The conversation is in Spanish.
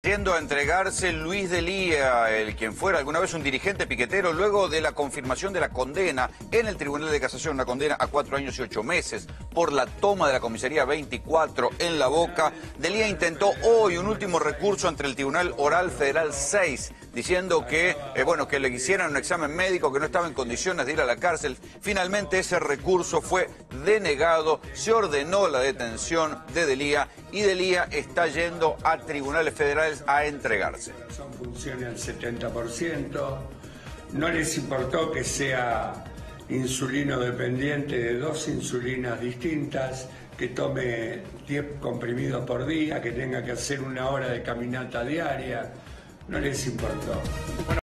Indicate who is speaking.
Speaker 1: yendo a entregarse Luis Delía, quien fuera alguna vez un dirigente piquetero, luego de la confirmación de la condena en el Tribunal de Casación, una condena a 4 años y 8 meses por la toma de la comisaría 24 en La Boca. Delía intentó hoy un último recurso ante el Tribunal Oral Federal 6, diciendo que, que le hicieran un examen médico, que no estaba en condiciones de ir a la cárcel. Finalmente ese recurso fue denegado, se ordenó la detención de Delía y Delía está yendo a tribunales federales a entregarse.
Speaker 2: Funciona al 70%, no les importó que sea insulino dependiente de 2 insulinas distintas, que tome 10 comprimidos por día, que tenga que hacer 1 hora de caminata diaria, no les importó.